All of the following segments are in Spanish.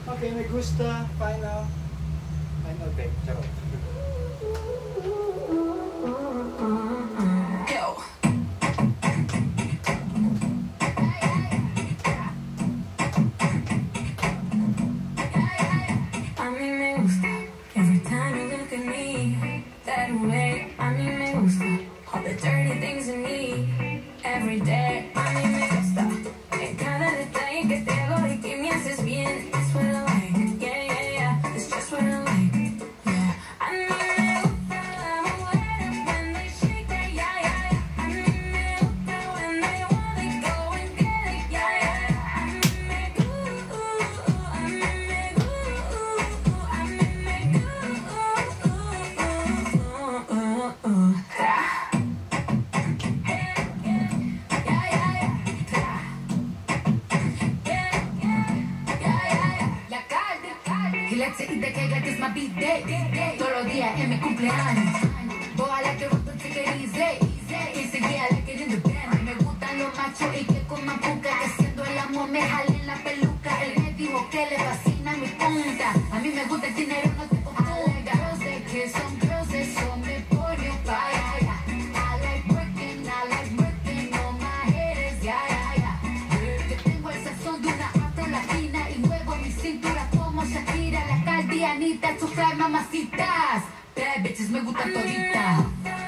Okay, me gusta. Final. Final take. Charot. A mí me gusta. Every time you look at me that way. A mí me gusta. All the dirty things in me every day. A mí me gusta. En cada detalle que te hago y que me haces bien. That's what I like. Yeah, yeah, yeah. It's just what I like. Yeah. A mí me gusta las mujeres when they shake that. Yeah, yeah, yeah. A mí me gusta when they wanna go and get it. Yeah, yeah, yeah. A mí me gusta. A mí me gusta. A mí me gusta. Let's say that I got this my beat day. Todos los días es mi cumpleaños. Boy, I like the road to take it easy. Dice que I like it in the band. Me gustan los machos y que coman puca. Que haciendo el amor me jalen la peluca. Él me dijo que le fascina mi punta. A mí me gusta el dinero, no te confunda. I like girls that kiss on girls, eso me pone fire. I like working on my haters, yeah, yeah, yeah. Yo tengo el sazón de una afro latina y muevo mi cintura como Shakira, la caldianita, tus fly mamacitas. Bad bitches me gustan toditas.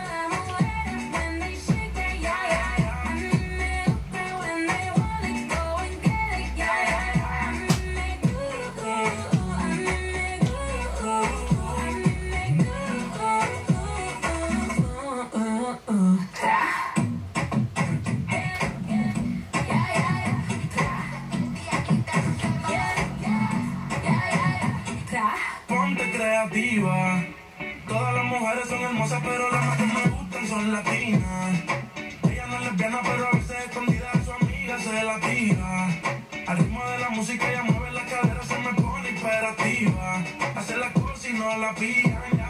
Ponte creativa. Todas las mujeres son hermosas, pero las más que me gustan son latinas. Ella no es lesbiana, pero a veces escondida de su amiga se la tira. Al ritmo de la música ella mueve la cadera, se me pone imperativa. Hace las cosas y no la pillan.